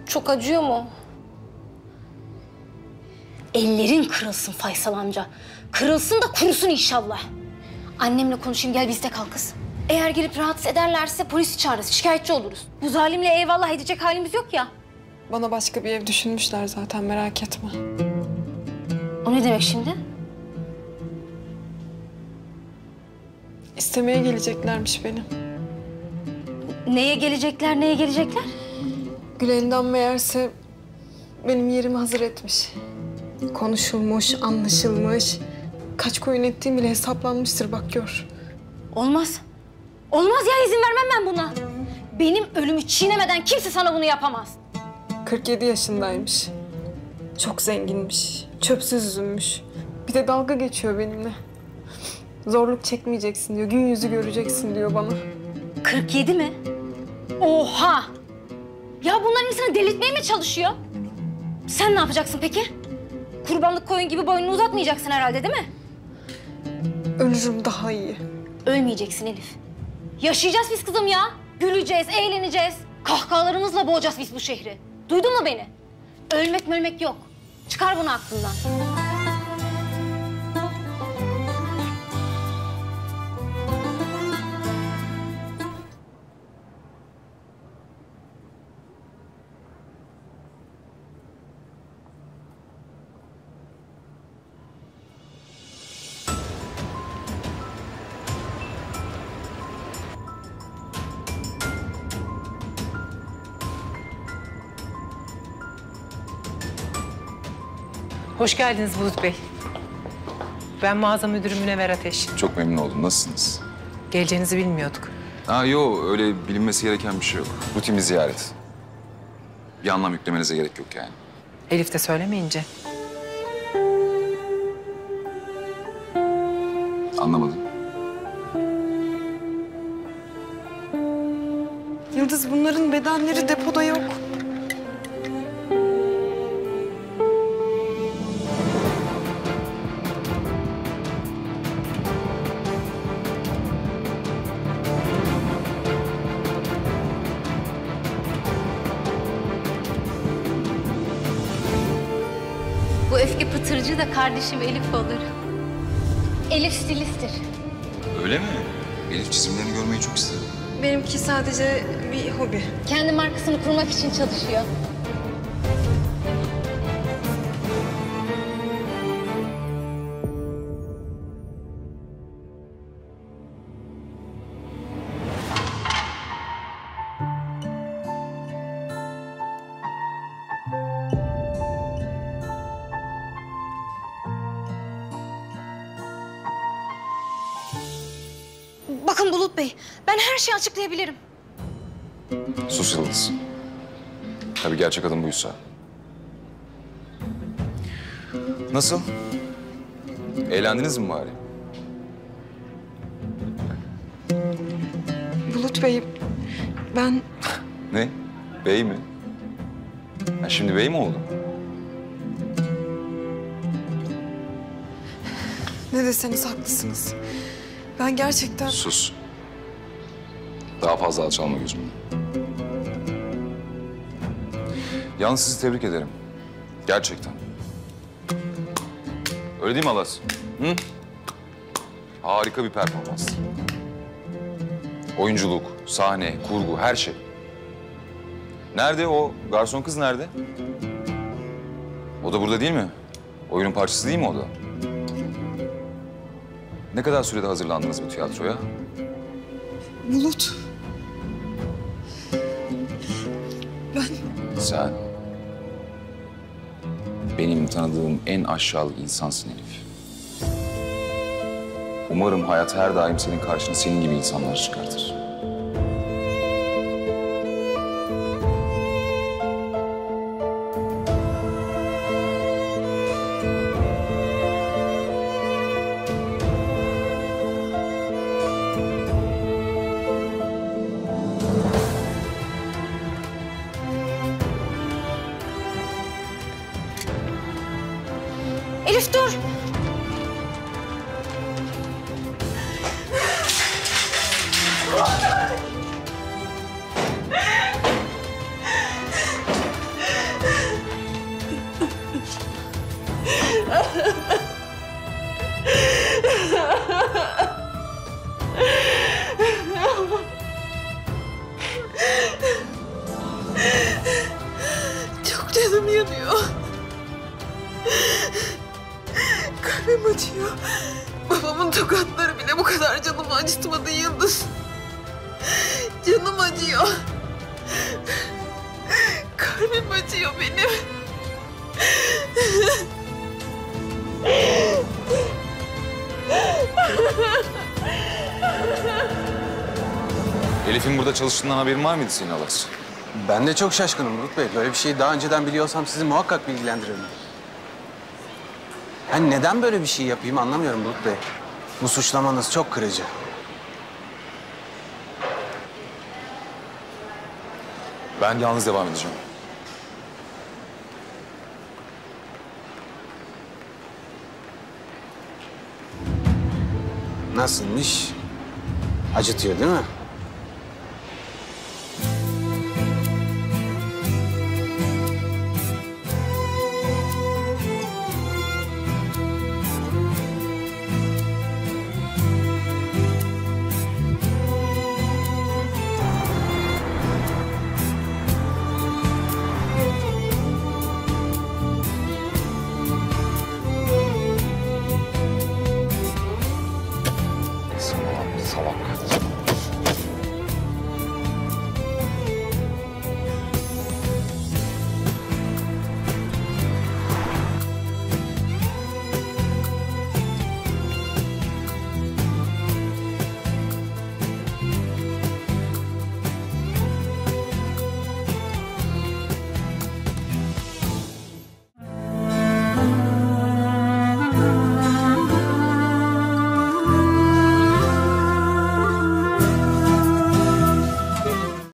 Çok acıyor mu? Ellerin kırılsın Faysal amca. Kırılsın da kurusun inşallah. Annemle konuşayım, gel bizde kal kız. Eğer gelip rahatsız ederlerse polisi çağırırız, şikayetçi oluruz. Bu zalimle eyvallah edecek halimiz yok ya. Bana başka bir ev düşünmüşler zaten, merak etme. O ne demek şimdi? İstemeye geleceklermiş beni. Neye gelecekler, neye gelecekler? Gülendam meğerse benim yerimi hazır etmiş. Konuşulmuş, anlaşılmış. Kaç koyun ettiğim bile hesaplanmıştır, bak gör. Olmaz. Olmaz ya, izin vermem ben buna. Benim ölümü çiğnemeden kimse sana bunu yapamaz. 47 yaşındaymış. Çok zenginmiş, çöpsüz üzülmüş. Bir de dalga geçiyor benimle. Zorluk çekmeyeceksin diyor, gün yüzü göreceksin diyor bana. 47 mi? Oha! Ya bunlar insanı delirtmeye mi çalışıyor? Sen ne yapacaksın peki? Kurbanlık koyun gibi boynunu uzatmayacaksın herhalde, değil mi? Ölürüm daha iyi. Ölmeyeceksin Elif. Yaşayacağız biz kızım ya. Güleceğiz, eğleneceğiz. Kahkahalarımızla boğacağız biz bu şehri. Duydun mu beni? Ölmek yok. Çıkar bunu aklından. Hoş geldiniz Bulut Bey. Ben mağaza müdürü Münevver Ateş. Çok memnun oldum. Nasılsınız? Geleceğinizi bilmiyorduk. Yok öyle bilinmesi gereken bir şey yok. Rutin bir ziyaret. Bir anlam yüklemenize gerek yok yani. Elif de söylemeyince. Anlamadım. Yıldız, bunların bedenleri depoda yok. Bu eski pıtırcı da kardeşim Elif olur. Elif stilisttir. Öyle mi? Elif çizimlerini görmeyi çok isterim. Benimki sadece bir hobi. Kendi markasını kurmak için çalışıyor. Bakın Bulut Bey, ben her şeyi açıklayabilirim. Sus Yıldız. Tabii gerçek adım buysa. Nasıl? Eğlendiniz mi bari? Bulut Bey, ben... Ne? Bey mi? Ha, şimdi bey mi oldun? Ne deseniz haklısınız. Ben gerçekten... Sus. Daha fazla alçalma gözümden. Yalnız sizi tebrik ederim. Gerçekten. Öyle değil mi Alas? Hı? Harika bir performans. Oyunculuk, sahne, kurgu, her şey. Nerede o garson kız nerede? O da burada değil mi? Oyunun parçası değil mi o da? Ne kadar sürede hazırlandınız bu tiyatroya? Bulut. Sen benim tanıdığım en aşağılık insansın Elif. Umarım hayat her daim senin karşına senin gibi insanlar çıkartır. Elif dur! Canım yanıyor. Kalbim acıyor. Babamın tokatları bile bu kadar canımı acıtmadı Yıldız. Canım acıyor. Kalbim acıyor benim. Elif'in burada çalıştığından haberin var mıydı senin Alas? Ben de çok şaşkınım Bulut Bey. Böyle bir şeyi daha önceden biliyorsam sizi muhakkak bilgilendiririm. Ben neden böyle bir şey yapayım anlamıyorum Bulut Bey. Bu suçlamanız çok kırıcı. Ben yalnız devam edeceğim. Nasılmış? Acıtıyor değil mi?